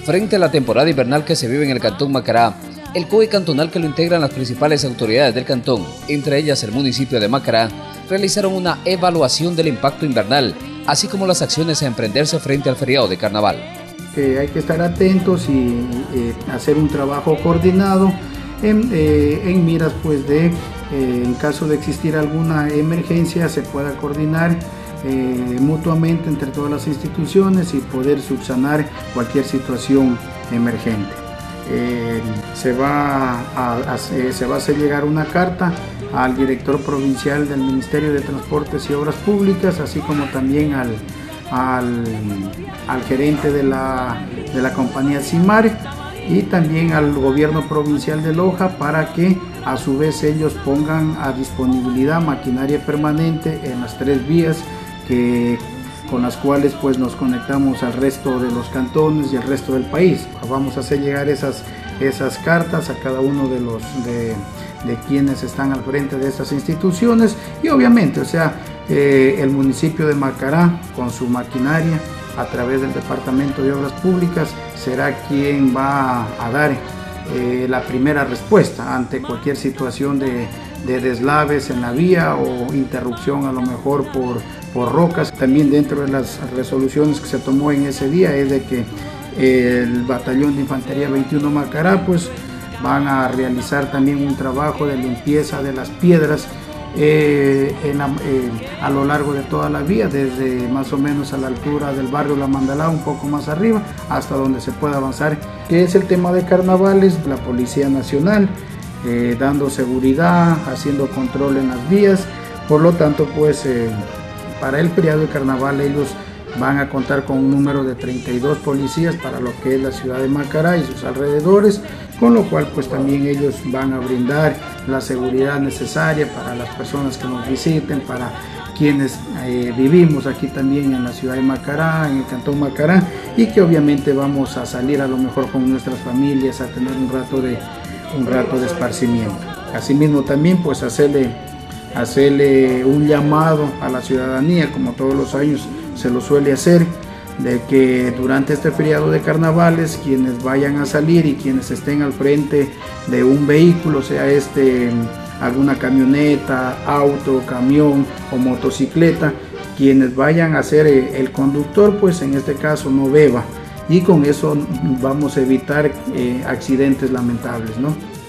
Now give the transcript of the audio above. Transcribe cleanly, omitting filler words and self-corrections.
Frente a la temporada invernal que se vive en el Cantón Macará, el COE cantonal que lo integran las principales autoridades del cantón, entre ellas el municipio de Macará, realizaron una evaluación del impacto invernal, así como las acciones a emprenderse frente al feriado de carnaval. Hay que estar atentos y hacer un trabajo coordinado en miras pues de, en caso de existir alguna emergencia, se pueda coordinar mutuamente entre todas las instituciones y poder subsanar cualquier situación emergente. Se va a hacer llegar una carta al director provincial del Ministerio de Transportes y Obras Públicas, así como también al gerente de la compañía CIMAR y también al gobierno provincial de Loja, para que a su vez ellos pongan a disponibilidad maquinaria permanente en las 3 vías con las cuales pues nos conectamos al resto de los cantones y al resto del país. Vamos a hacer llegar esas cartas a cada uno de quienes están al frente de estas instituciones, y obviamente, el municipio de Macará con su maquinaria a través del Departamento de Obras Públicas será quien va a dar la primera respuesta ante cualquier situación de deslaves en la vía o interrupción a lo mejor por rocas. También dentro de las resoluciones que se tomó en ese día es de que el Batallón de Infantería 21 Macará pues van a realizar también un trabajo de limpieza de las piedras a lo largo de toda la vía, desde más o menos a la altura del barrio La Mandalá, un poco más arriba, hasta donde se pueda avanzar. Que es el tema de carnavales, la Policía Nacional dando seguridad, haciendo control en las vías. Por lo tanto, pues para el periodo de carnaval ellos van a contar con un número de 32 policías para lo que es la ciudad de Macará y sus alrededores, con lo cual pues también ellos van a brindar la seguridad necesaria para las personas que nos visiten, para quienes vivimos aquí también en la ciudad de Macará, en el Cantón Macará, y que obviamente vamos a salir a lo mejor con nuestras familias a tener un rato de esparcimiento. Asimismo también pues hacerle un llamado a la ciudadanía, como todos los años se lo suele hacer, de que durante este feriado de carnavales quienes vayan a salir y quienes estén al frente de un vehículo, sea alguna camioneta, auto, camión o motocicleta, quienes vayan a ser el conductor, pues en este caso no beba, y con eso vamos a evitar accidentes lamentables, ¿no?